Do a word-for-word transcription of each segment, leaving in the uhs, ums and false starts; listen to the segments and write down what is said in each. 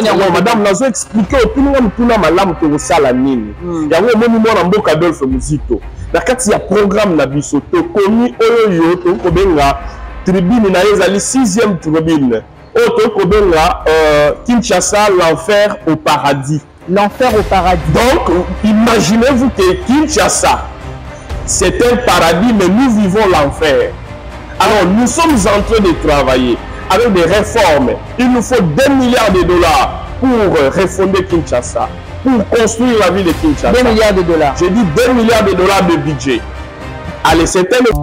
Non, madame, nous expliqué au tout le monde tout le malam que ça la mine. Il y a un moment où on a Adolphe Muzito. Dans il y a programme na biso to connu oyo to ko benga tribune na ezali sixième tribune. Auto ko benga Kinshasa l'enfer au paradis. L'enfer au paradis. Donc, imaginez-vous que Kinshasa c'est un paradis, mais nous vivons l'enfer. Alors, nous sommes en train de travailler avec des réformes. Il nous faut deux milliards de dollars pour refonder Kinshasa, pour construire la ville de Kinshasa. deux milliards de dollars. J'ai dit deux milliards de dollars de budget. Allez, c'était le...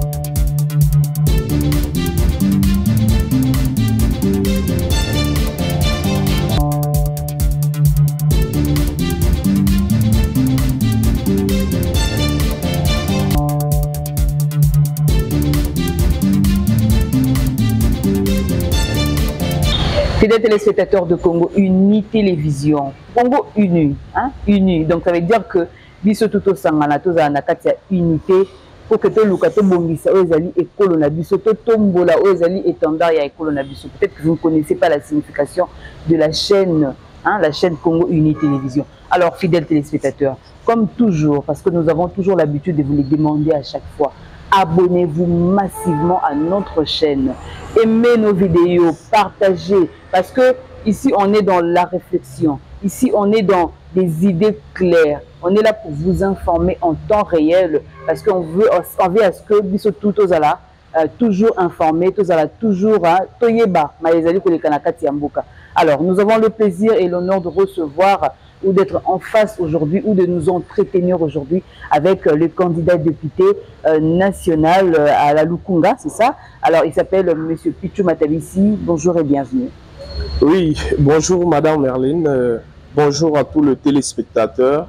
Fidèles téléspectateurs de Congo Uni Télévision, Congo Uni, hein, Uni. Donc ça veut dire que biso tuto sangana to za nakati unité pour que to luka to bongisa ozali ekolo na biso to tombola ozali étendard ya ekolo na biso. Peut-être que vous ne connaissez pas la signification de la chaîne, hein, la chaîne Congo Uni Télévision. Alors fidèles téléspectateurs, comme toujours, parce que nous avons toujours l'habitude de vous les demander à chaque fois, abonnez-vous massivement à notre chaîne. Aimez nos vidéos, partagez. Parce que ici, on est dans la réflexion. Ici, on est dans des idées claires. On est là pour vous informer en temps réel. Parce qu'on veut, on veut à ce que biso tout aux ala, toujours informé, tous ala toujours toyeba, maïzali ko le kanakati yamboka. Alors, nous avons le plaisir et l'honneur de recevoir ou d'être en face aujourd'hui ou de nous entretenir aujourd'hui avec le candidat député euh, national euh, à la Lukunga, c'est ça? Alors, il s'appelle M. Pichou Matabisi. Bonjour et bienvenue. Oui, bonjour Madame Merline, euh, bonjour à tous les téléspectateurs.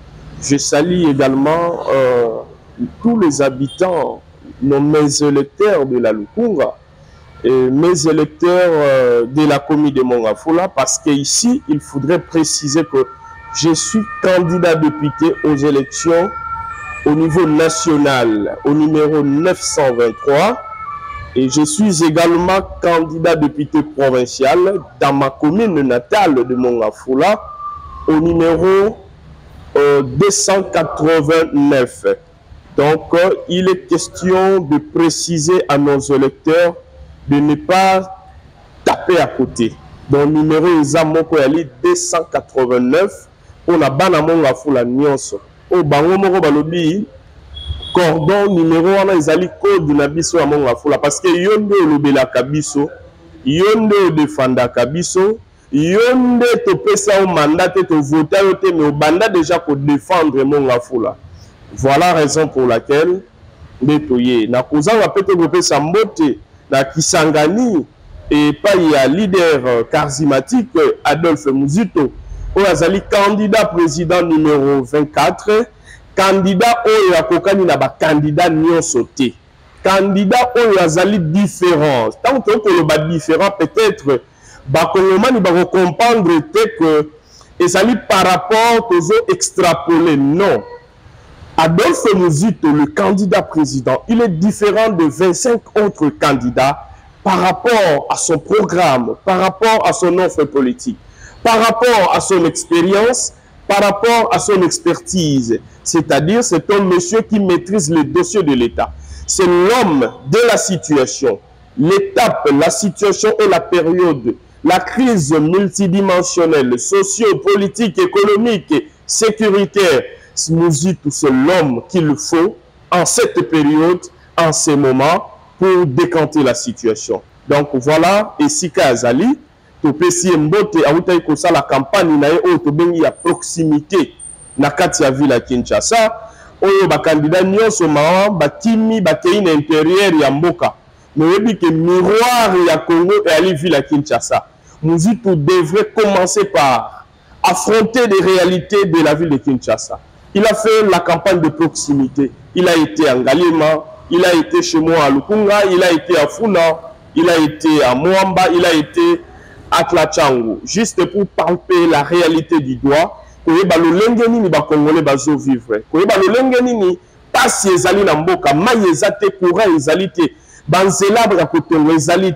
Je salue également euh, tous les habitants, nos, mes électeurs de la Lukunga, et mes électeurs euh, de la commune de Mongafula, parce qu'ici, il faudrait préciser que je suis candidat député aux élections au niveau national, au numéro neuf cent vingt-trois. Et je suis également candidat député provincial dans ma commune natale de Mongafula, au numéro euh, deux cent quatre-vingt-neuf. Donc, euh, il est question de préciser à nos électeurs de ne pas taper à côté. Donc, numéro est deux cent quatre-vingt-neuf. On a ban à Mongafula nyonso. Au bango moko balobi cordon numéro wana ezali code na biso ya Mongafula parce que yonde olobela kabiso, yonde odefanda kabiso, yonde topesa au mandat te voter yote mais au banda déjà pour défendre Mongafula. Voilà la raison pour laquelle netoye na kozanga pete kopesa mbote na Kisangani et pas il y a leader charismatique Adolphe Muzito. Oazali candidat président numéro vingt-quatre, candidat oyo akokani na ba candidat nyonso te. Candidat oyo azali différent. Tant que le ba différent peut-être ba kongomani ba comprendre que ezali par rapport aux extrapoler non. Adolphe Muzito, le candidat président, il est différent de vingt-cinq autres candidats par rapport à son programme, par rapport à son offre politique, par rapport à son expérience, par rapport à son expertise. C'est-à-dire, c'est un monsieur qui maîtrise les dossiers de l'État. C'est l'homme de la situation, l'étape, la situation et la période, la crise multidimensionnelle, socio-politique, économique, sécuritaire. Muzito, c'est l'homme qu'il faut en cette période, en ces moments, pour décanter la situation. Donc voilà, et Sika Azali, topesi mbote awutai kosa la campagne na e to bengi ya proximité na kati ya ville ya Kinshasa oyo ba candidat nyonso mawa bakimi bakei na intérieur ya mboka meyebi ke miroir ya Congo et ali ville ya Kinshasa. Muzito devrait commencer par affronter les réalités de la ville de Kinshasa. Il a fait la campagne de proximité. Il a été à Ngalima, il a été chez moi à Lukunga, il a été à Funa, il a été à Mwamba, il a été à Tlachango, juste pour palper la réalité du doigt. Koyeba lolenge nini ba Congolais bazo vivre. Koyeba lolenge nini pasi ezali na mboka, mai ezate courant ezali te, banzela ba kotongo ezali te.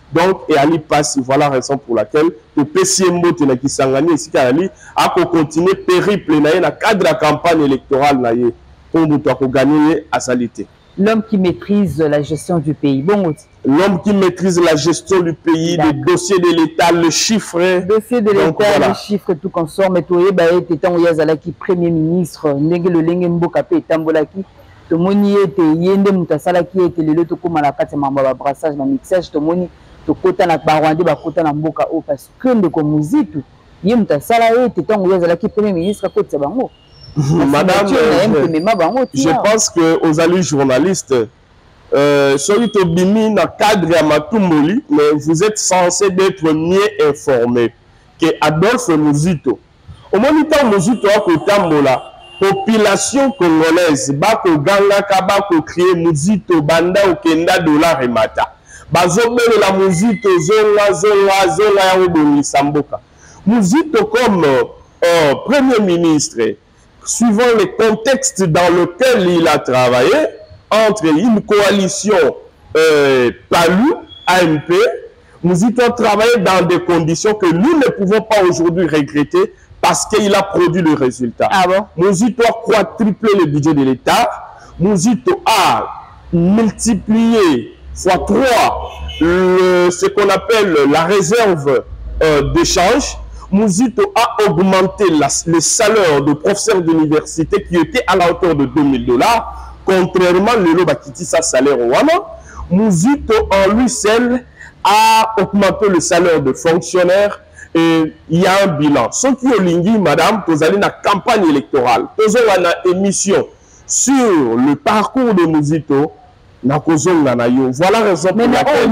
Donc, et Ali passe, voilà la raison pour laquelle le P C M O tena kisangani ici Ali a continué périple na na cadre de la campagne électorale na ye pour nous gagner à salité. L'homme qui maîtrise la gestion du pays. Bon, l'homme qui maîtrise la gestion du pays, les dossiers de l'État, le chiffre. Le dossier de l'État, voilà. Le chiffre, tout consort. Mais toi, tu es un Yazalaki, Premier ministre, Nenge le Lenge Mbokape, Tambolaki. Tout le monde y était, Yende Moutasalaki, était le loto comme à la carte, ma brassage, ma mixage, tout le monde, tout kota na Barwande, bakota na Mboka, parce que de Komouzitu, Yem Moutasalaki, était un Yazalaki, Premier ministre, à côté de Bango. Madame, euh, je pense que aux alliés journalistes, euh, soyez au bimi dans le cadre de Matumboli, mais vous êtes censé être mieux informé que Adolphe Mouzito. Au moniteur Mouzito a côté la population congolaise, bako ganga kabako créer Mouzito banda ou kenda dollar et mata. Bazobele la Mouzito zonga zonga zonga ya oboni samboka. Mouzito comme euh, premier ministre, suivant le contexte dans lequel il a travaillé, entre une coalition euh, Palou, A M P, nous avons travaillé dans des conditions que nous ne pouvons pas aujourd'hui regretter parce qu'il a produit le résultat. Ah bon? Nous avons quadruplé le budget de l'État, nous avons a multiplié fois trois le, ce qu'on appelle la réserve euh, d'échange. Mouzito a augmenté la, les salaires de professeurs d'université qui étaient à la hauteur de deux mille dollars, contrairement à l'Elo Bakiti sa salaire au Wana. Mouzito en lui seul a augmenté le salaire de fonctionnaires et il y a un bilan. Ce qui est lingui, madame, vous allez dans la campagne électorale, vous avez une émission sur le parcours de Mouzito. Voilà la raison pour laquelle.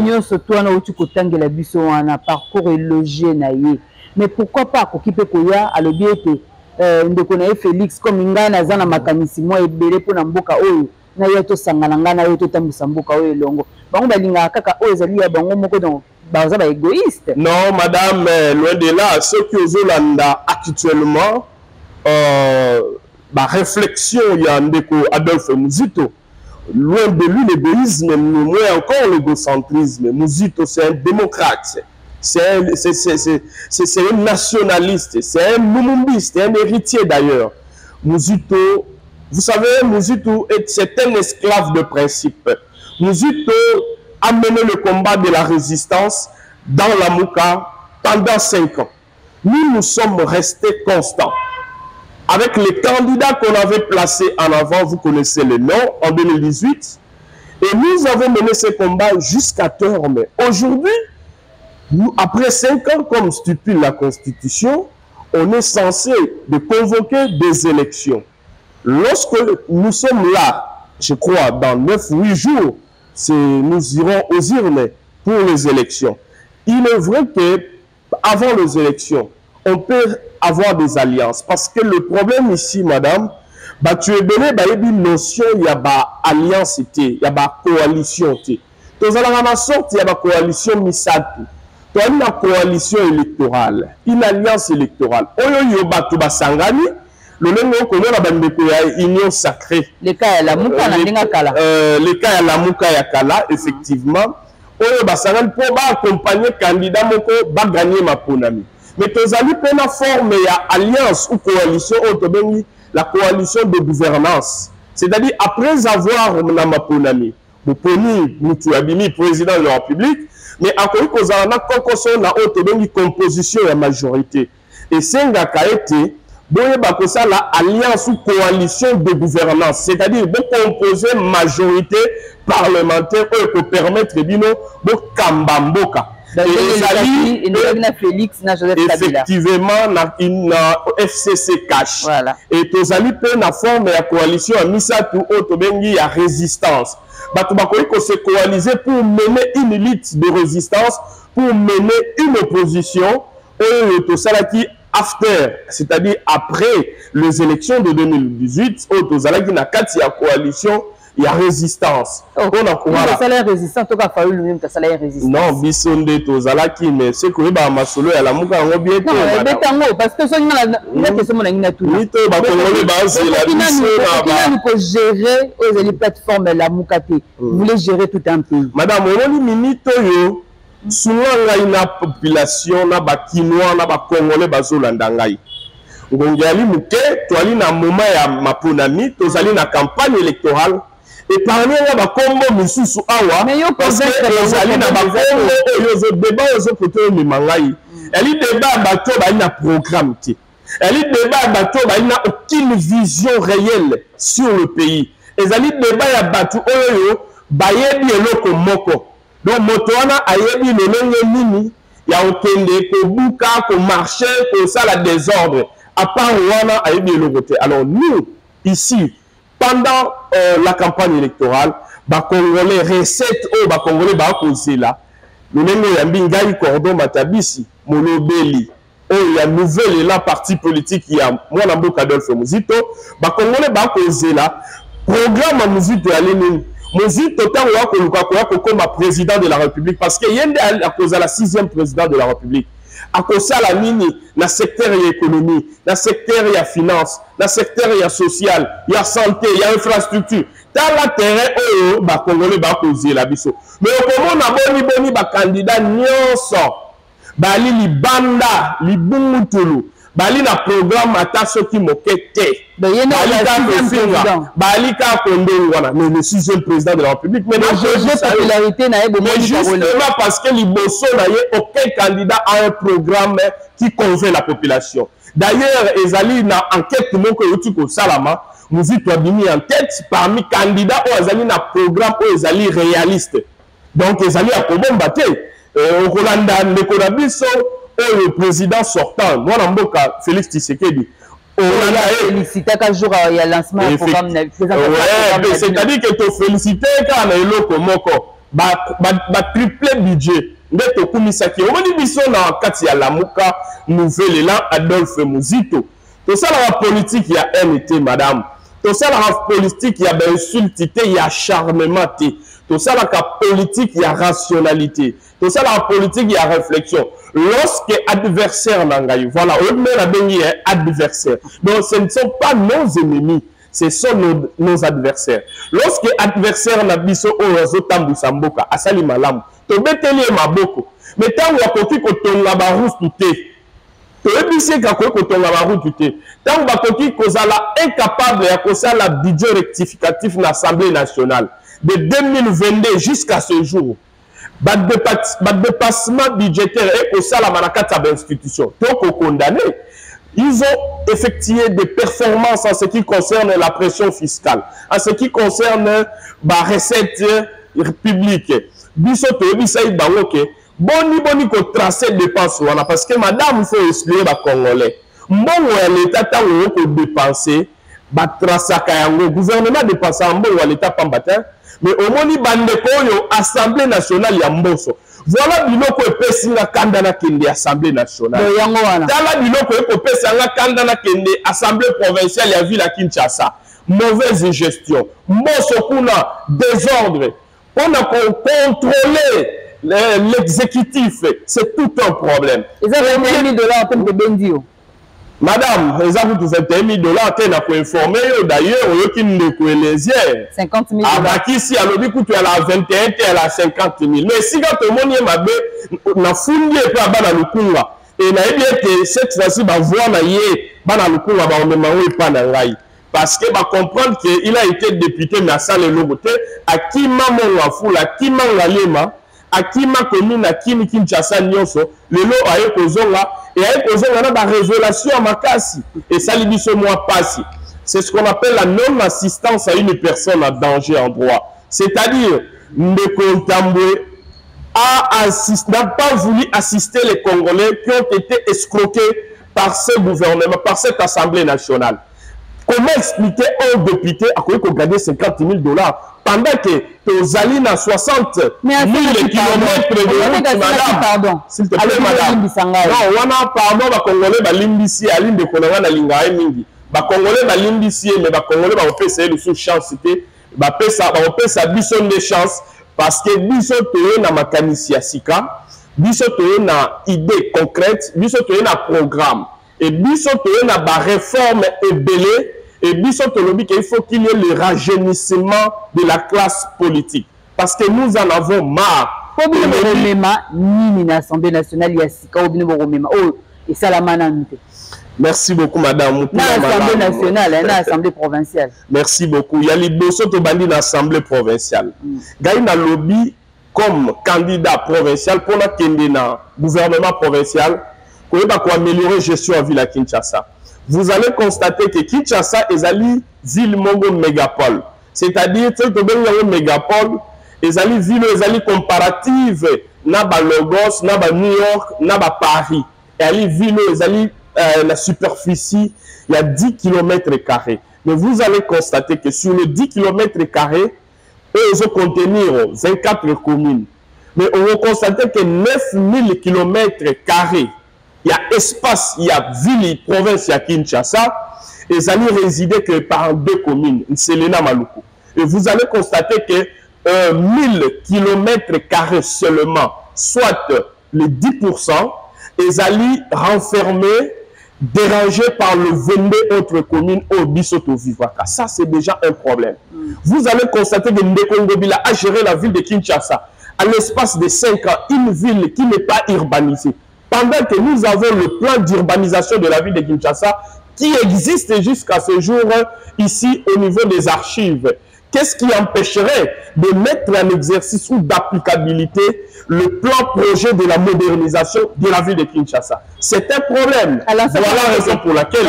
Mais parcours élogé naïe. Mais pourquoi pas qu'on peut koya à l'objet de connaître Félix comme inga na zana makanisi moi et belé pour namboka oyo na yoto sangalanga na yoto tambusa mboka oyo longo bango balinga kaka oyo zali ya bango moko donc baza ba égoïste. Non madame, loin de là, ceux qui ozolanda actuellement euh ba réflexion ya ndeko Adolphe Mouzito, loin de lui l'égoïsme, moins encore l'égocentrisme. Mouzito c'est un démocrate. C'est un nationaliste, c'est un mumumbiste, un héritier d'ailleurs. Mouzito, vous savez, Mouzito, c'est un esclave de principe. Mouzito a mené le combat de la résistance dans la Mouka pendant cinq ans. Nous, nous sommes restés constants. Avec les candidats qu'on avait placés en avant, vous connaissez les noms, en deux mille dix-huit, et nous avons mené ce combat jusqu'à terme. Aujourd'hui, nous, après cinq ans, comme stipule la Constitution, on est censé de convoquer des élections. Lorsque nous sommes là, je crois, dans neuf ou huit jours, nous irons aux urnes pour les élections. Il est vrai qu'avant les élections, on peut avoir des alliances. Parce que le problème ici, madame, bah, tu es donné bah, une notion, il y a une alliance, il y a une coalition. Dans la sorte, il y a une coalition Misatu. Une coalition électorale, une alliance électorale. Oyo yo batu basangani, le lengo kono na bandeko ya union sacrée. Le cas ya la muka na ndinga kala. Euh, le cas ya la muka ya kala, effectivement. Oyo basangani pour ba accompagner candidat moko ba gagner ma ponami. Mais tozali pena forme ya alliance ou coalition otobengi la coalition de gouvernance. C'est-à-dire après avoir na ma ponami, Boponi Mutuabimi président de la République. Mais encore une fois, on a concours na haute composition de la majorité. Et c'est un gars qui a été, la alliance ou coalition de gouvernance, c'est-à-dire de composer majorité parlementaire pour permettre de nous kambamboka. Et Félix, effectivement, une F C C cash. Voilà. Et Tozali peut na forme la coalition a mis ça tout autre bengi à résistance. Batoubakoïko se coaliser pour mener une lutte de résistance, pour mener une opposition et tout ça qui after, c'est-à-dire après les élections de deux mille dix-huit, au Tozalaki na quatre coalition. Il y a résistance. Oh, on a quoi là? Salaire résistant, tu as fallu lui-même ta salaire résistant. Non, bisonde to zalaki mais c'est que ba masolo ya la muka ngo bien te. Non, mais tango parce que so ngala na que somo na ngina tout. Ni to ba kongole ba c'est la biso na ba. Nous peut gérer aux les plateformes la muka te. Vous voulez gérer tout un pays. Madame, on ni minito yo souvent il y a une population na ba Kinois na ba Congolais bazolanda ngai ngongali muke toali na moment ya maponami tozali na campagne électorale et parmi les bakombo misusu awa parce que ezali na bakombo oyo zo débat ozo poto ni mangai eli débat bato ba na programme ti eli débat bato ba na aucune vision réelle sur le pays ezali débat ya bato oyo bayebi eloko moko donc moto wana ayebi lolenge nini ya okende ko buka ko marcher ko sala désordre à part wana ayebi eloko te. Alors nous ici pendant euh, la campagne électorale, les Congolais recettes au ba Congolais ba causer là. Nous n'avons ya mbingai cordon matabisi molobeli. Oh il y a nouvelle là parti politique il y a moi na mboka Adolphe Muzito, ba Congolais ba causer là. Programme Muzito ya Lénine. Muzito tant wa ko luka ko comme président de la République parce que yende à cause la sixième président de la République. À cause de la mini, dans le secteur de l'économie, dans le secteur de la finance, dans le secteur de la social, il y a santé, il y a infrastructure. Dans la terrain, oh, bah, Congolais, bah, causer la biso. Mais comment on a boni boni, bah, candidat, nyonso, bah, li li banda, li bungutulu, bah, li na programme, ata so ki mokete. Bah, li ka kofinga, bah, li ka kondong, voilà. Mais le sixième président de la République, mais non, mais justement parce que les bosso n'a aucun candidat à un programme qui convainc la population. D'ailleurs, Ezali n'a enquête mon que Yotiko Salama, nous y mis en tête parmi candidats où Ezali n'a programme où Ezali réaliste. Donc Ezali a comment battre au Rolanda Nekonabiso ou le président sortant, moi Namboka Félix Tshisekedi. Félicité qu'un jour il y a lancement du programme. Ouais, c'est-à-dire que tu félicité quand il y a le moko, bah triple budget. Mais tu comme ça qui, on dit biso na kati ya lamuka nouvelle là Adolphe Muzito. Tout ça la politique il y a N T madame. Tout ça la politique il y a insultité, il y a charmement. Tout ça la politique il y a rationalité. Tout ça la politique il y a réflexion. Lorsque adversaire n'engaille, voilà, on met la dernière adversaire. Donc ce ne sont pas nos ennemis, ce sont nos, nos adversaires. Lorsque adversaire n'a biso ozo tambu samboka, asali malamu, to beteli maboko. Mais tant que tu ko tonga ba route tout to ebisi ka ko tonga ba route tout tant ba koki kozala incapable ya kosala budget rectificatif na l'Assemblée nationale de deux mille vingt-deux jusqu'à ce jour. Le dépassement budgétaire et au salamanakata d'institution. Donc, au condamné, ils ont effectué des performances en ce qui concerne la pression fiscale, en ce qui concerne la recette publique. Bisoto, bisaï bangoke, boni boni ko tracer dépenses parce que madame il faut expliquer les Congolais. Bon, l'État a dépensé, ba tracer le gouvernement dépense en bon l'État pas matin. Mais au moins, l'Assemblée nationale ya mboso. Voilà biloko epesi nga kanda na kende Assemblée nationale. Tala biloko epesi nga kanda na kende Assemblée provinciale ya ville à Kinshasa. Mauvaise gestion. Mboso kuna désordre. On a contrôlé l'exécutif. C'est tout un problème. Ils ont vingt mille dollars en termes de bendio. Madame, vous avez vingt et un mille dollars qui n'a pas informé d'ailleurs, qui ne connaît cinquante mille dollars. Ah, qui si à l'objet, tu as la vingt et un, tu as la cinquante mille. Mais si quand tout le monde est mabé, on a fouillé et pas dans le kunga. Et on a dit que cette fois-ci, on va voir dans le kunga, on ne m'a pas dans l'aïe. Parce que va comprendre qu'il a été député, mais à ça, le logoté, à qui m'a mon wafoula, à qui m'a l'alema, à qui m'a commune, à qui m'a Kinshasa Nyonso, le lot a eu kozonga, et a eu kozonga na ba révélation à Makasi. Et ça, lui dit ce mois passé. C'est ce qu'on appelle la non-assistance à une personne en danger en droit. C'est-à-dire, Ndeko Ntambwe n'a pas voulu assister les Congolais qui ont été escroqués par ce gouvernement, par cette Assemblée nationale. Comment expliquer un député à quoi il gagner cinquante mille dollars pendant que tu as à soixante mille kilomètres de route, madame? S'il te plaît, madame. Non, on a pardon, les Congolais, les Limbisi, les Limbe, les Congolais, les Lingaï, les Congolais, les Limbisi, mais les Congolais, les Congolais, les sous-chance, les Congolais, les chance parce que biso toye na makanisi ya sika, biso toye na idée concrète, biso toye na programme. Et biso toye na ba réforme ebele. Et biso tolobi qu'il faut qu'il y ait le rajeunissement de la classe politique. Parce que nous en avons marre. po bino bomema nini na Assemblée nationale ya sika o bino bomema oh et ça la manante. Merci beaucoup madame. Na Assemblée nationale na Assemblée provinciale. Merci beaucoup. Il y a les bosso to bandi na Assemblée provinciale. Gai na lobby comme candidat provincial pour la kende na gouvernement provincial pour améliorer gestion à ville à Kinshasa. Vous allez constater que Kinshasa est une ville mongo mégapole. C'est-à-dire que une mégapole est une ville est comparative na ba Lagos, na ba New York, na ba Paris. Et une ville est euh, la superficie il y a dix kilomètres carrés. Mais vous allez constater que sur les dix kilomètres carrés, ils vont contenir vingt-quatre communes. Mais on va constater que neuf mille kilomètres carrés, il y a espace, il y a ville, province, il y a Kinshasa, et ils allaient résider que par deux communes, Selena Maluku. Et vous allez constater que euh, mille kilomètres carrés seulement, soit les dix pour cent, ils allaient renfermer, dérangés par le vingt-deux autres communes au Bisoto Vivaka. Ça, c'est déjà un problème. Mm. Vous allez constater que Ndekongobila a géré la ville de Kinshasa à l'espace de cinq ans, une ville qui n'est pas urbanisée. Pendant que nous avons le plan d'urbanisation de la ville de Kinshasa qui existe jusqu'à ce jour ici au niveau des archives. Qu'est-ce qui empêcherait de mettre en exercice ou d'applicabilité le plan projet de la modernisation de la ville de Kinshasa? C'est un problème. Alors, voilà la raison pour laquelle,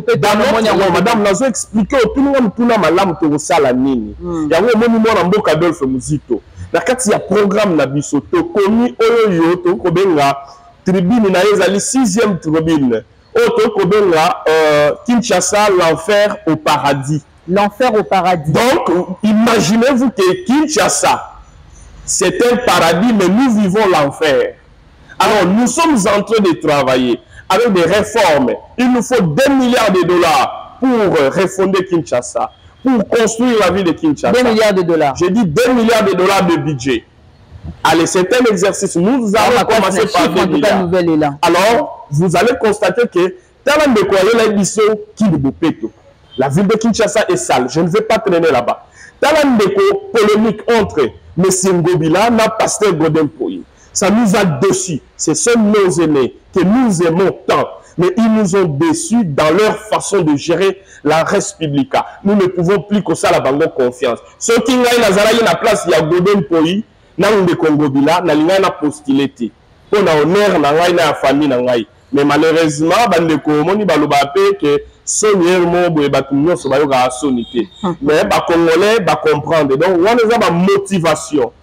madame, nous a expliqué au tout le monde que nous avons fait la nini. Il y a un monument en Boka Adolphe Muzito. Il y a un programme na bisoto connu Oyo to Kobenga tribune na ezali sixième tribune. Oto Kobenga Kinshasa l'enfer au paradis. L'enfer au paradis. Donc, imaginez-vous que Kinshasa, c'est un paradis, mais nous vivons l'enfer. Alors, nous sommes en train de travailler avec des réformes. Il nous faut deux milliards de dollars pour refonder Kinshasa, pour construire la ville de Kinshasa. deux milliards de dollars. J'ai dit deux milliards de dollars de budget. Allez, c'est un exercice. Nous allons commencer par deux milliards. Alors, vous allez constater que Talan de Koualela Bisso qui de Bopeto. La ville de Kinshasa est sale. Je ne vais pas traîner là-bas. Talan de polémique entre M. Ngobila et Pasteur Godin Poyi. Ça nous a déçus. Ce sont nos aînés que nous aimons tant. Mais ils nous ont déçus dans leur façon de gérer la République. Nous ne pouvons plus que ça la bango confiance. Ceux qui ont la place, il y a Godin Poyi, Nang de Kongobila, n'a pas postulé. On a honneur, n'a pas famille, n'a pas. Mais malheureusement, bandeko moni baloba pe que sonier mo boye batunyo so bayo ga sonité. Mais ba congolais ba comprendre. Donc on a ba motivation.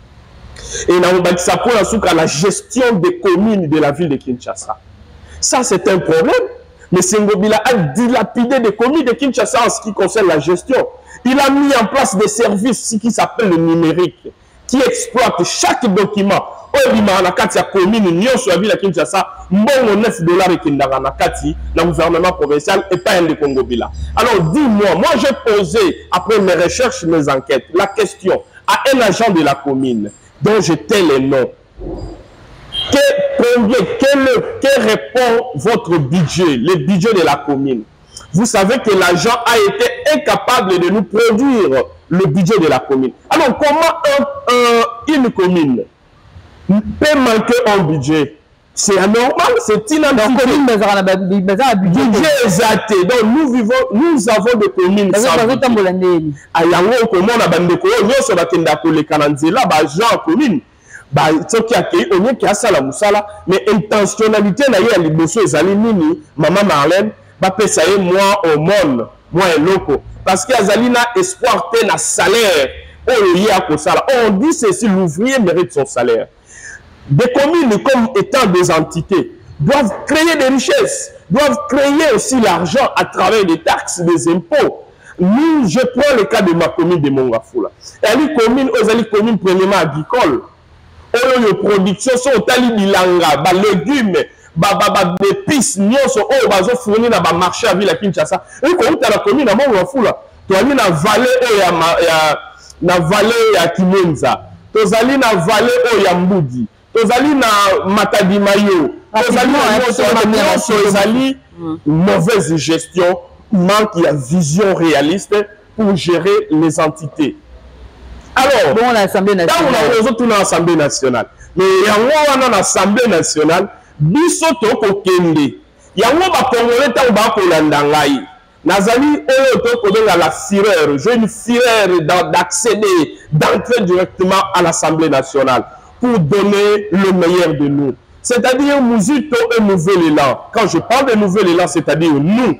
Et na on ba ça pour la gestion des communes de la ville de Kinshasa. Ça c'est un problème. Mais Ngobila a dilapidé des communes de Kinshasa en ce qui concerne la gestion. Il a mis en place des services qui s'appellent le numérique, qui exploitent chaque document. Obima na kati ya commune nyonso ya ville ya Kinshasa mbongo neuf dollars ekendaka na kati na gouvernement provincial et pas un de Kongobila. Alors dis-moi, moi j'ai posé après mes recherches, mes enquêtes, la question à un agent de la commune dont je tais les noms. Que, combien, quel, quel répond votre budget, le budget de la commune? Vous savez que l'agent a été incapable de nous produire le budget de la commune. Alors comment un, un, une commune peut manquer un budget? C'est anormal, c'est inadmissible. Budget exact. Donc nous vivons, nous avons des communes sans budget. Ayango comment na bandeko nyonso bakenda koleka na nzela ba gens commune. Ba tsoki akei onye ki asala musala, mais intentionnalité na ye ya liboso ezali nini? Maman Marlène ba pesa ye moi au monde, moi eloko parce que azali na espoir te na salaire. Oh ye akosala. On dit ceci, l'ouvrier mérite son salaire. Des communes comme étant des entités doivent créer des richesses, doivent créer aussi l'argent à travers des taxes, des impôts. Nous, je prends le cas de ma commune de Mongafula. Elle est commune, elle est commune premièrement agricole. Les productions sont tali bilanga, ba légumes, ba ba ba épices, nyonso oh bazo fournir na ba marché à ville à Kinshasa. Et comme tu la commune à Mongafula, tu as na vallée oh ya ya na vallée ya Kimenza, tu as na vallée oh ya Mbudi. Tozali na Matadi Mayo, tozali na tozali mauvaise gestion, manque de vision réaliste pour gérer les entités. Alors, dans l'Assemblée nationale. Dans l'Assemblée nationale. Mais il y a une Assemblée nationale, bisoto kokende. Il y a un Congolais qui a kolandangai. Nazali oyo la fureur, j'ai une fureur d'accéder, d'entrer directement à l'Assemblée nationale pour donner le meilleur de nous. C'est-à-dire, nous avons un nouvel élan. Quand je parle de nouvel élan, c'est-à-dire nous,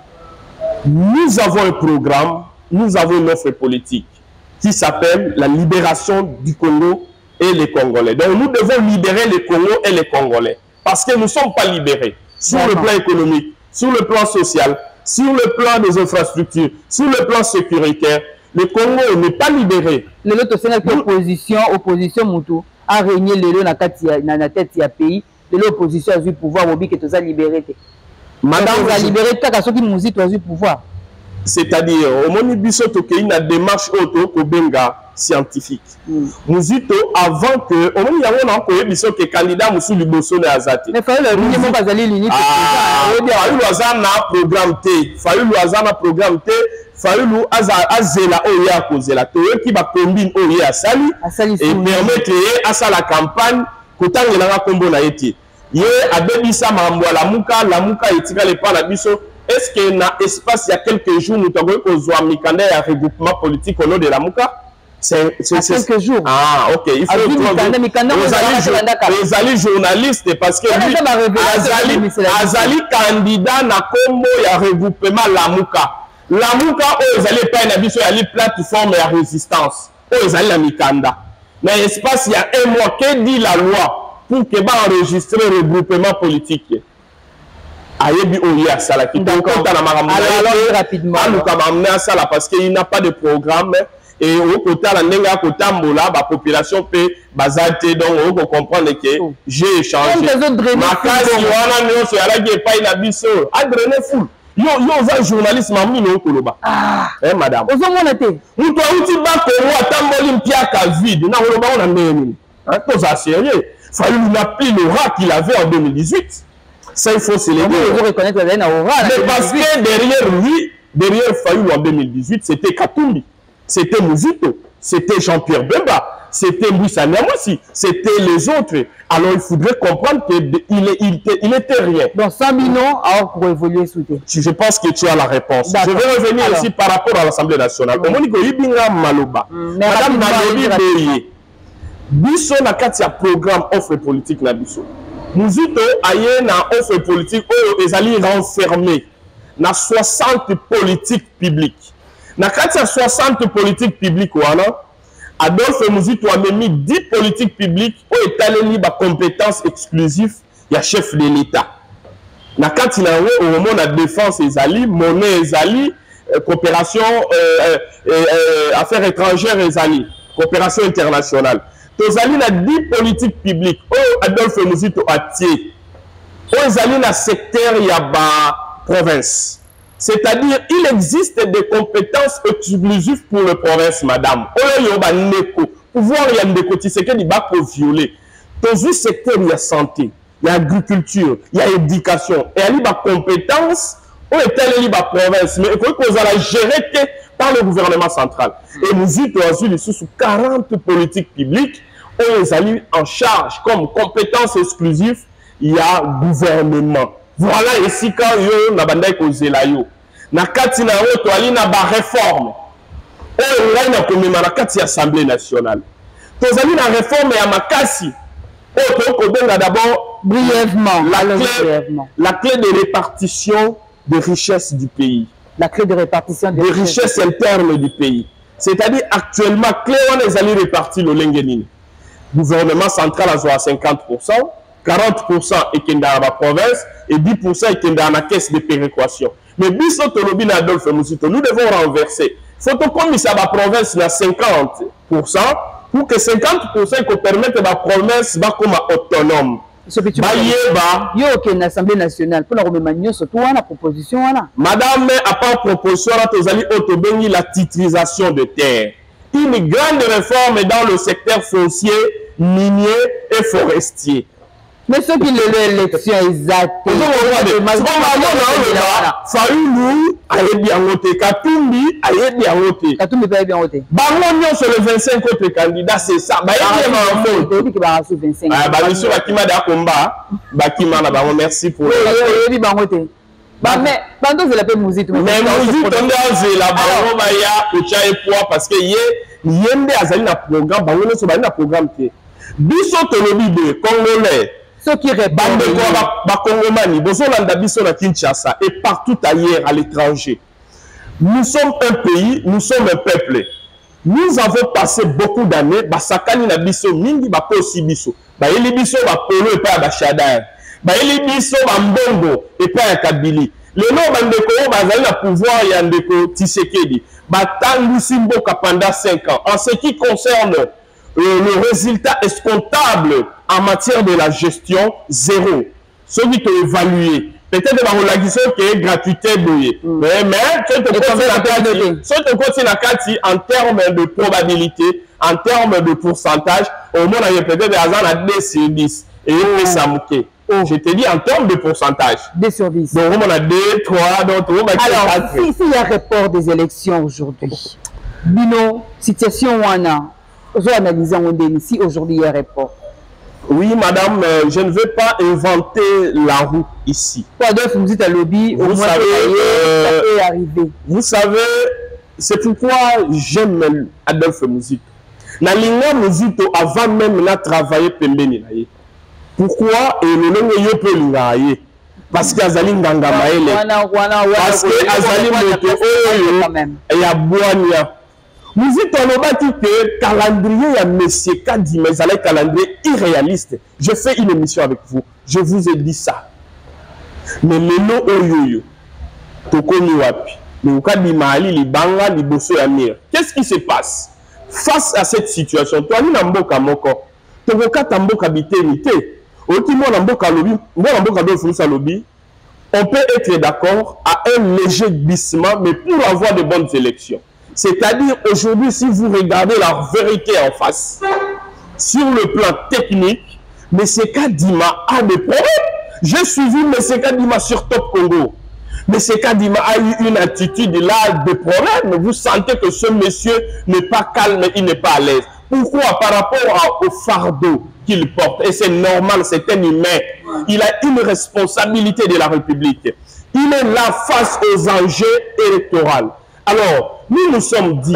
nous avons un programme, nous avons une offre politique qui s'appelle la libération du Congo et les Congolais. Donc nous devons libérer les Congo et les Congolais parce que nous ne sommes pas libérés sur le plan économique, sur le plan social, sur le plan des infrastructures, sur le plan sécuritaire. Le Congo n'est pas libéré. Le lot c'est l'opposition, opposition Moutou a régné le lot dans la tête du pays. L'opposition a eu pouvoir, au but que tu as libéré. Madame, tu as libéré, tu as eu pouvoir. C'est-à-dire, au moment où il y a une démarche auto-benga scientifique. Muzito, avant que, au moment où il y a un candidat Moussou Liboso ne Azate. Mais il fallait le minimum parce l'unité. Il y a un programme T. Il fallait un programme T. Il fallait azela oya kozela. Toi qui va combiner oya sali et permettre à ça la campagne qu'autant il y a un combo na eti. Ye abebisa mambo la muka la muka etika le pas la biso. Est-ce qu'il y a un espace il y a quelques jours nous avons besoin de mikanda un regroupement politique au nom de la muka? C'est quelques jours. Ah, ok. Il faut que les alliés journalistes parce que Azali candidat na combo ya regroupement la muka. La muka aux alliés pas une abisso ya plateforme ya résistance. Aux alliés la mikanda. Mais espace il y a un mois que dit la loi pour que va enregistrer le regroupement politique. Ayebi oya sala qui donc alors rapidement alors parce qu'il n'a pas de programme et au côté la nenga kotambola ba population peut bazate donc on peut comprendre que j'ai échangé ma case wana nyonso ya la pas ina biso a drainer full yo yo za journaliste mamni no koloba ah eh madame ozomona te muto uti ba ko atamboli mpia ka vide na koloba on a neni hein pour ça sérieux fallu lui appeler le rat qu'il avait en deux mille dix-huit. Ça, il faut se les dire. Mais parce que derrière lui, derrière Fayoulou en deux mille dix-huit, c'était Katumbi, c'était Muzito, c'était Jean-Pierre Bemba, c'était Louis Sanyamossi, c'était les autres. Alors il faudrait comprendre qu'il il, il, il était rien. Donc cent millions alors pour évoluer sous tes. Je pense que tu as la réponse. Je vais revenir alors aussi par rapport à l'Assemblée nationale. Au Monico Ibinga Maloba, Madame Nalobi Boye, Bisso n'a qu'à un programme offre politique na Bisso. Muzito aye na offre politique où les alliés renfermés na soixante politiques publiques. Na kati ya soixante politiques publiques wana Adolphe Muzito a mis dix politiques publiques où étaleli ba compétences exclusives ya chef de l'État. Na kati na au moment la défense des alliés, monnaie des alliés, coopération euh, euh, euh, affaires étrangères des alliés, coopération internationale. Tous alliés na dix politiques publiques où Adolphe Muzito a tiré. Aux alliés na secteur ya ba province. C'est-à-dire, il existe des compétences exclusives pour les provinces, madame. Oyo yoba neko. Pouvoir y a des côtés, c'est que les bas pour violer. Dans ce secteur, il y a santé, il y a agriculture, il y a éducation. Et il y a des compétences, où est telle la province, mais il faut qu'on la gérer par le gouvernement central. Et nous y avons sous quarante politiques publiques, où les alliés en charge comme compétences exclusives, il y a gouvernement. Voilà ici quand yo na bandai kozela yo na kati na yo to ali na ba réforme o ngai na komema na kati ya Assemblée nationale to zali na réforme ya makasi o to ko benga d'abord brièvement la clé, brièvement la clé de répartition des richesses du pays, la clé de répartition des, des richesses internes du pays, c'est-à-dire actuellement clé on les alliés répartis le lengenini gouvernement central a cinquante pour cent, quarante pour cent est dans la province et dix pour cent est dans la caisse de péréquation. Mais biso tolobi na Adolphe Muzito, nous devons renverser. Faut qu'on mise à la province na cinquante pour cent pour que cinquante pour cent permette à la province ba comme autonome. Ba yeba yo ke na Assemblée nationale pour la remaniement surtout la proposition là. Madame à part proposition là tozali autobeni la titrisation de terre. Une grande réforme dans le secteur foncier, minier et forestier. Mais ceux qui le l'élection exacte. Fayoulou aye bien voté, Katumbi aye bien voté. Katumbi pas bien voté. Bango sur les vingt-cinq autres candidats, c'est ça. Bah il y a un mot. Qui va sur vingt-cinq. Ah bah monsieur Bakima da combat, Bakima na bango merci pour. Oui, il bien voté. Bah mais pendant que la paix musique. Mais musique on a la bango ba ya ucha et poids parce que yé yende azali na programme, bango ne so ba na programme te. Biso tolobi de Congolais. Ceux qui répondent Kinshasa et partout ailleurs à l'étranger. Nous sommes un pays, nous sommes un peuple. Nous avons passé beaucoup d'années, Basakani na biso mingi ba aussi biso. Ba eli biso ba polo et pas ba shadar. Ba eli biso ba mbongo et pas ya kabili. Le nom bandeko bazali na pouvoir ya ndeko Tshisekedi. Ba tangu simboka pendant cinq ans. En ce qui concerne le résultat escomptable en matière de la gestion, zéro. Ce qui est évalué. Peut-être que la question qui est gratuité, mais ce qui continue à Kati en termes de probabilité, en termes de pourcentage, au moins il y a peut-être à deux sur dix. Et ça mouquet. Je te dis en termes de pourcentage. deux sur dix. Donc on a deux, trois, donc on a alors, s'il y a report des élections aujourd'hui, Bino, situation Wana, vous analysez si aujourd'hui il y a report. Oui, madame, euh, je ne veux pas inventer la roue ici. Adolphe, vous dites à lobby, vous au moins savez, euh, ça peut arriver. Vous savez, c'est pourquoi j'aime Adolphe Muzito. Na linga Muzito avant même na travailler pembeni na ye. Pourquoi et le nom yo pe linga ye? Parce que azali nganga maele. Parce que azali moto oyo ya boania. Muzito lobaki que calendrier ya monsieur Kadima, mais un calendrier irréaliste. Je fais une émission avec vous. Je vous ai dit ça. Mais le nom oyoyo, tokoni wapi, le Kadima ali libanga liboso ya mir. Qu'est-ce qui se passe face à cette situation? Toi ni na mboka moko, tokoka tamboka bitérité. Oti mo na mboka lobi, mo na mboka do fusa lobi. On peut être d'accord à un léger glissement, mais pour avoir de bonnes élections. C'est-à-dire, aujourd'hui, si vous regardez la vérité en face, sur le plan technique, M. Kadima a des problèmes. J'ai suivi M. Kadima sur Top Congo. M. Kadima a eu une attitude là de problème. Vous sentez que ce monsieur n'est pas calme, il n'est pas à l'aise. Pourquoi? Par rapport au fardeau qu'il porte. Et c'est normal, c'est un humain. Il a une responsabilité de la République. Il est là face aux enjeux électoraux. Alors, nous nous sommes dit,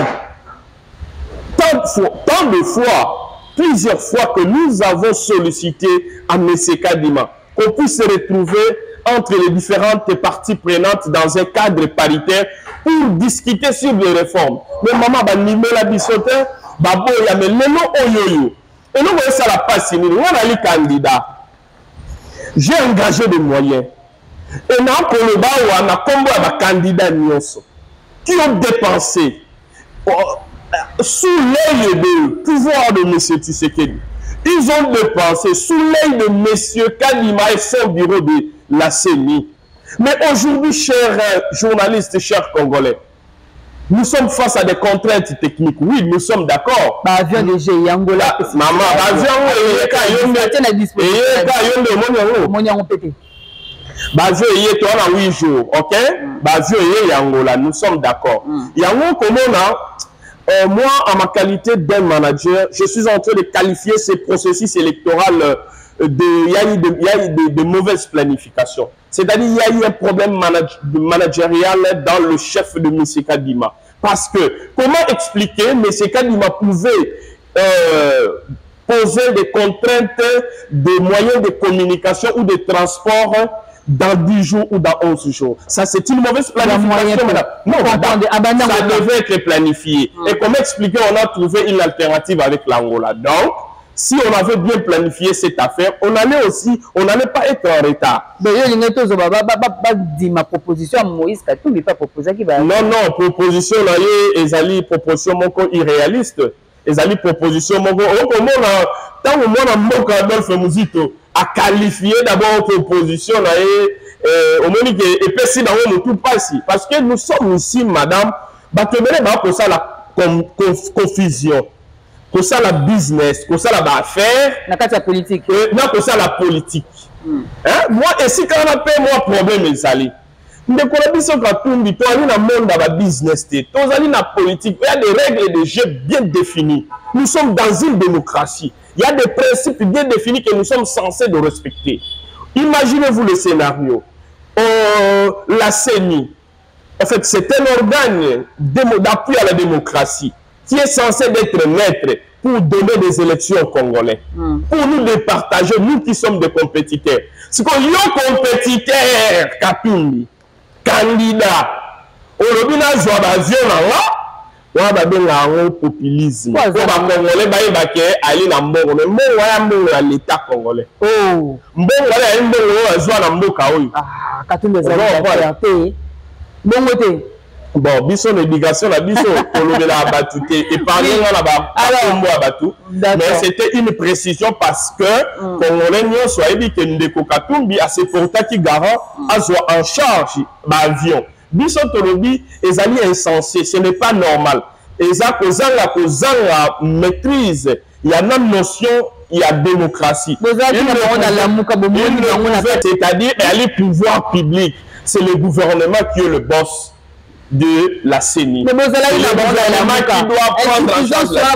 tant de fois, tant de fois plusieurs fois que nous avons sollicité à M. Kadima qu'on puisse se retrouver entre les différentes parties prenantes dans un cadre paritaire pour discuter sur des réformes. Mais maman, bah, nimé la bisote, bah, bon, y a mais le nom oyoyo. Et nous, voyons ça la passe, nous, on a les candidats. J'ai engagé des moyens. Et nous, pour le bas, on a combo à candidat Nyonso qui ont dépensé euh, sous l'œil du pouvoir de M. Tshisekedi. Ils ont dépensé sous l'œil de M. Kadima et son bureau de la C E N I. Mais aujourd'hui, chers journalistes, chers Congolais, nous sommes face à des contraintes techniques. Oui, nous sommes d'accord. Avion de G, Angola. Maman, avion, Bazio est toi dans huit jours, ok? Bazio est Angola, nous sommes d'accord. Yango comment euh, moi, en ma qualité d'un manager, je suis en train de qualifier ce processus électoral de, il y a eu de, il y a eu de, de mauvaise planification. C'est-à-dire il y a eu un problème manage, managérial dans le chef de M. Kadima. Parce que comment expliquer M. Kadima pouvait euh, poser des contraintes de moyens de communication ou de transport dans dix jours ou dans onze jours. Ça, c'est une mauvaise planification. Non, madame, ça devait être planifié. Mm. Et comment expliquer, on a trouvé une alternative avec l'Angola. Donc, si on avait bien planifié cette affaire, on allait aussi, on n'allait pas être en retard. Mais il ma proposition à Moïse Katumbi pas proposé qui va. Non, non, proposition là, ezali proposition mon irréaliste. Ezali proposition mon au comment tant au moins dans mon Adolphe Muzito à qualifier d'abord proposition là et au moins que épaissi dans le tout passé parce que nous sommes ici madame battemere ba pour ça la confusion. que ça la business, que ça la affaire, na kati ya politique, non que ça la politique. Mm. Hein? Moi, et si quand on appelle moi problème les allés. Nous connaissons que tout le monde dans le monde de la business, tout dans la politique, il y a des règles et des jeux bien définis. Nous sommes dans une démocratie. Il y a des principes bien définis que nous sommes censés de respecter. Imaginez-vous le scénario. Euh, la C E N I, en fait, c'est un organe d'appui à la démocratie qui est censé être maître pour donner des élections aux Congolais. Mm. Pour nous départager, nous qui sommes des compétiteurs. C'est qu'on y a compétiteurs, Katumbi, candidat, au lobby n'a pas on va bien un populisme. On va congolais ba yebake ali na mbongo mais mbongo ya mbongo ya l'état congolais. Oh, mbongo ya mbongo ya zwa na mboka oyo. Ah, Katumbi za fierté. Bongo te. Bon, biso l'éducation la biso kolobela abatu te et parler na ba kombo abatu. Mais c'était une précision parce que congolais nyo so yebi ke ndeko Katumbi a se porta ki garant azwa en charge ba avion. Biso tolobi ezali insensé, ce n'est pas normal. Eza kozanga kozanga maîtrise, il y a une notion, il y a démocratie. C'est-à-dire les pouvoirs publics, c'est le gouvernement qui est le boss de la C E N I. Mais c'est le gouvernement qui doit prendre en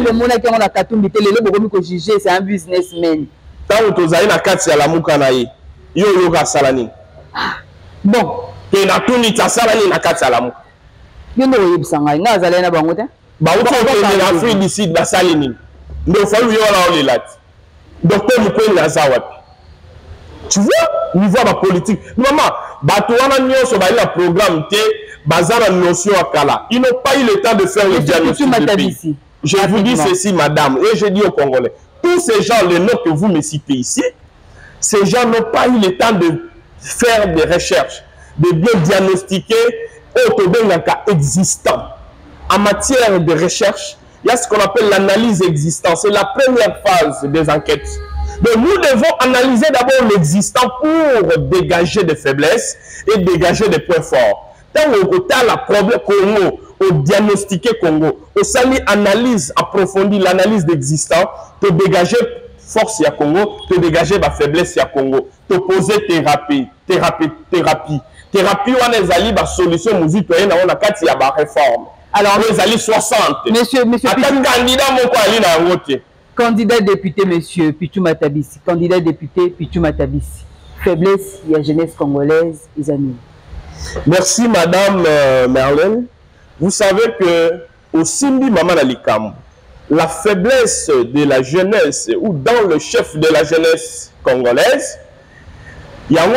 charge. C'est un businessman. Tant que tu as une carte à la Moukanaï, yo yoga salani. Bon. Et na tout ni tasala ni na kati ya lamu. Yendo yebisanga nga azali na bango te. Ba uko ko na Afrique du Sud basali ni. Ndo falu yo la ole lat. Docteur Mukwege naza wapi. Tu vois, niveau de politique. Maman, bato wana nyoso ba la programme te bazana notion akala. Ils n'ont pas eu le temps de faire le diagnostic du pays. Je vous dis ceci madame et je dis aux Congolais, tous ces gens les noms que vous me citez ici, ces gens n'ont pas eu le temps de faire des recherches, de bien diagnostiquer un cas existant. En matière de recherche, il y a ce qu'on appelle l'analyse existante. C'est la première phase des enquêtes. Donc nous devons analyser d'abord l'existant pour dégager des faiblesses et dégager des points forts. Tant qu'on a la problème Congo, au diagnostiquer Congo, au sali analyse approfondie, l'analyse d'existant, pour dégager force à Congo, pour dégager la faiblesse à Congo, pour poser thérapie, thérapie, thérapie. Thérapie, on a des solutions, nous y on a quatre réformes. Alors, les alliés soixante. Monsieur, monsieur, candidat, mon quoi, candidat député, monsieur Pichou Matabisi. Candidat député, Pichou Matabisi. Faiblesse, il y a jeunesse congolaise, les amis. Merci, madame euh, Merlin. Vous savez que au Simbi Maman Alikam, la faiblesse de la jeunesse, ou dans le chef de la jeunesse congolaise, il y a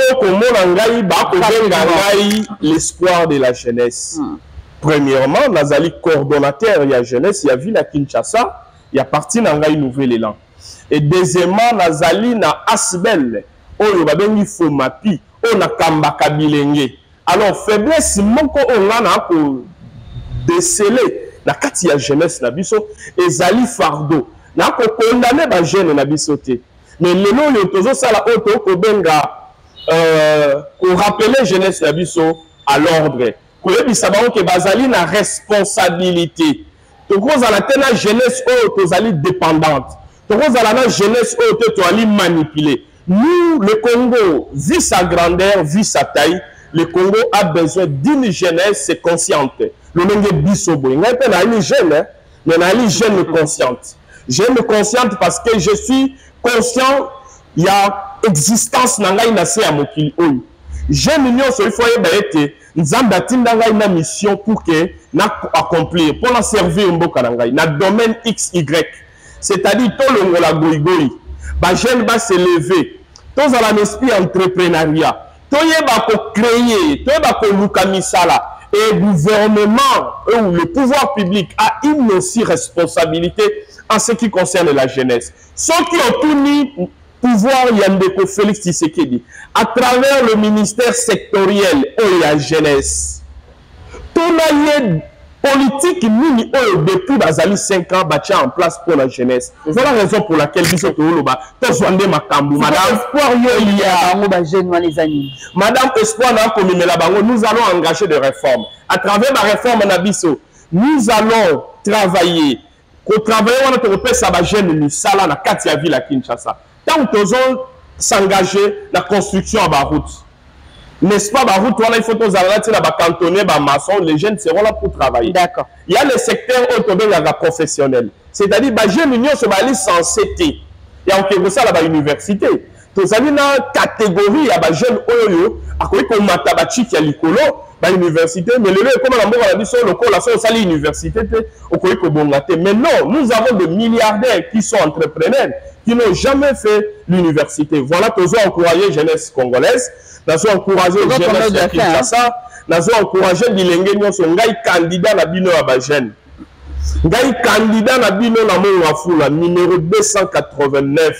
l'espoir de la jeunesse. Hmm. Premièrement, Nazali coordonnateur, il y a jeunesse, il y a Villa Kinshasa, il y a parti Nangaï Nouvel Élan. Et deuxièmement, Nazali na Asbel, on y faut mapi, on a Kamba Kabilenge. Alors, faiblesse, mon ko on a décelé, la katia jeunesse na biso, et Zali Fardo, na ko condamné ba jeune na bisoté. Mais le nom de tozo sala auto ko benga. Euh, pour rappeler jeunesse la biso à l'ordre. Pour que savoir que bazali na responsabilité. To cause à la tena jeunesse ou tozali dépendante. To cause à la jeunesse ou tozali manipulée. Nous, le Congo, vu sa grandeur, vu sa taille, le Congo a besoin d'une jeunesse consciente. Le nom de bisobo. Il n'y a pas une jeune, mais une jeune consciente. Jeune consciente parce que je suis conscient. Il y a existence nanga inase ya mokili oyo. Jeune union so il faut yebete nzamba tinda ngai na mission pour que na accomplir pour la servir mboka nanga na domaine X Y. C'est-à-dire tout le ngola goigoi. Ba jeune ba se lever. Tous à la esprit entrepreneuriat. To yeba ko créer, to yeba ko luka misala et gouvernement ou le pouvoir public a une aussi responsabilité en ce qui concerne la jeunesse. Ceux qui ont tout mis pouvoir Yandeko Félix Tshisekedi à travers le ministère sectoriel et la jeunesse. Tout la politique mini depuis bazali cinq ans bâti en place pour la jeunesse. Voilà la raison pour laquelle biso toloba tozwande makambu madame espoir il y a jeune les amis. Madame espoir na komimela bango nous allons engager des réformes à travers la réforme na biso nous allons travailler Ko travailler wana to pesa ba jeune misala na kati ya ville à Kinshasa. Tant que s'engager la construction à la route. N'est-ce pas, la route, il faut que nous allions ba cantonner, ba maçon, les jeunes seront là pour travailler. D'accord. Il y a le secteur autonome professionnel. C'est-à-dire ba jeune union se ba aller censé. Il y a quelque chose à la université. Tous avez une catégorie à ba jeune oyo à quoi qu'on matabachi qui a l'écolo ba université mais le comme la mort a dit sur le col la sur université au quoi qu'on bongaté. Mais non, nous avons des milliardaires qui sont entrepreneurs qui n'ont jamais fait l'université. Voilà, tous encourager jeunesse congolaise, nous avons encouragé jeunesse de Kinshasa, nous avons encouragé bilenge nyonso ngai candidat na bino ya ba jeune. Ngai candidat na bino na mo wafula numéro deux cent quatre-vingt-neuf.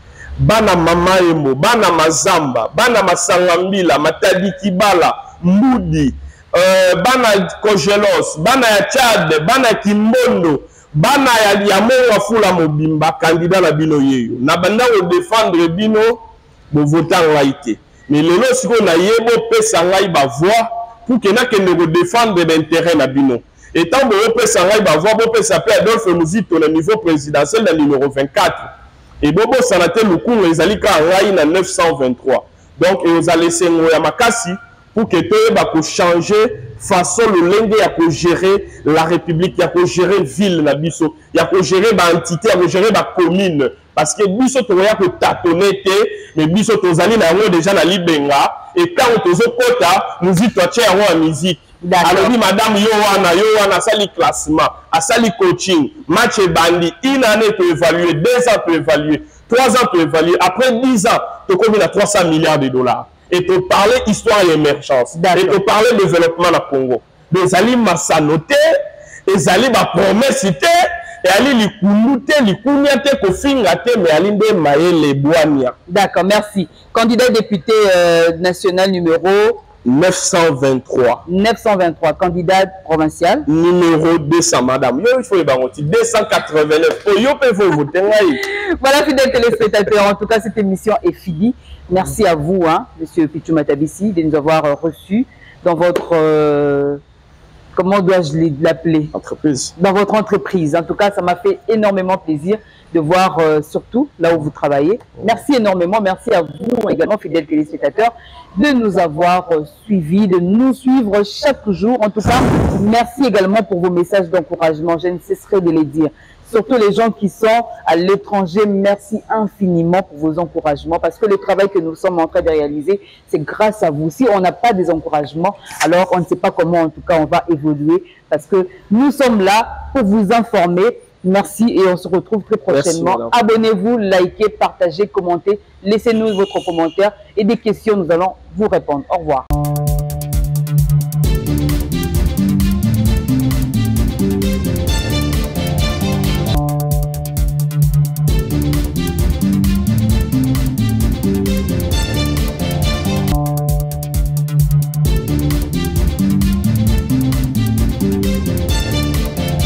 Bana mama emo, bana mazamba, bana masangambila, matadi kibala, mbudi, euh, bana kogelos, bana ya Tchad, bana kimbondo, bana ya yamo wafula mobimba, candidat na bino yeyo. Na banda o défendre bino, bo voter ngaite. Mais lelo siko na yebo pesa ngai ba voix pour que na kende go défendre l'intérêt na bino. Et tant bo pesa ngai ba voix, bo pesa pe Adolphe Muzito au niveau présidentiel le numéro vingt-quatre. Et Bobo Sanate Lukungu les alika en na neuf cent vingt-trois. Donc ils ont laissé Ngoya Makasi pour que tout va changer façon le lenge ya ko gérer la République, ya ko gérer ville na biso, ya ko gérer ba entité, ya ko gérer ba commune parce que biso to ya ko tâtonner mais biso to zali na ngo déjà na libenga et quand to zo kota nous y to tia en musique. Alors dit madame Yowana, Yowana sali classement, a sali coaching, match et bandi, une année pour évaluer, deux ans pour évaluer, trois ans pour évaluer, après dix ans, tu combien à trois cents milliards de dollars. Et tu parler histoire et émergence. Et tu parler développement au Congo. Des alliés massanoté, des alliés ma promesse, et aller les kounoute, les kounyate, kofingate, mais aller de maye les boania. D'accord, merci. Candidat député euh, national numéro neuf cent vingt-trois. neuf cent vingt-trois, candidat provincial. Numéro deux cents, madame. Yo, il faut y baronti. deux cent quatre-vingt-neuf. Oh, yo, peut vous voter. Voilà, fidèles téléspectateurs. En tout cas, cette émission est finie. Merci à vous, hein, monsieur Pichou Matabisi, de nous avoir euh, reçus dans votre... Euh, comment dois-je l'appeler? Entreprise. Dans votre entreprise. En tout cas, ça m'a fait énormément plaisir de voir euh, surtout là où vous travaillez. Merci énormément. Merci à vous également, fidèles téléspectateurs, de nous avoir euh, suivis, de nous suivre chaque jour. En tout cas, merci également pour vos messages d'encouragement. Je ne cesserai de les dire. Surtout les gens qui sont à l'étranger, merci infiniment pour vos encouragements parce que le travail que nous sommes en train de réaliser, c'est grâce à vous. Si on n'a pas des encouragements, alors on ne sait pas comment en tout cas on va évoluer parce que nous sommes là pour vous informer. Merci et on se retrouve très prochainement. Abonnez-vous, likez, partagez, commentez. Laissez-nous votre commentaire et des questions, nous allons vous répondre. Au revoir.